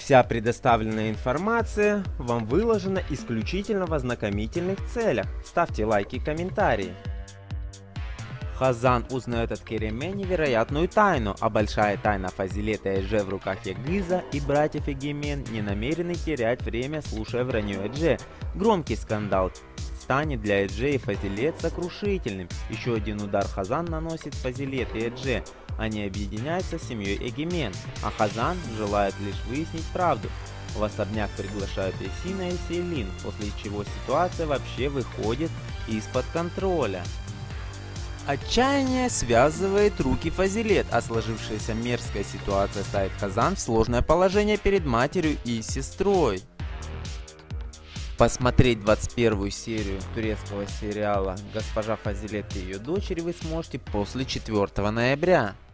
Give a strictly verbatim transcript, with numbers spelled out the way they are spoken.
Вся предоставленная информация вам выложена исключительно в ознакомительных целях. Ставьте лайки и комментарии. Хазан узнает от Кереме невероятную тайну, а большая тайна Фазилета и Эдже в руках Ягыза и братьев Эгемен не намерены терять время, слушая вранье Эдже. Громкий скандал станет для Эдже и Фазилет сокрушительным. Еще один удар Хазан наносит Фазилет и Эдже. Они объединяются с семьей Эгемен, а Хазан желает лишь выяснить правду. В особняк приглашают Эсина и Селин, после чего ситуация вообще выходит из-под контроля. Отчаяние связывает руки Фазилет, а сложившаяся мерзкая ситуация ставит Хазан в сложное положение перед матерью и сестрой. Посмотреть двадцать первую серию турецкого сериала «Госпожа Фазилет и ее дочери» вы сможете после четвёртого ноября.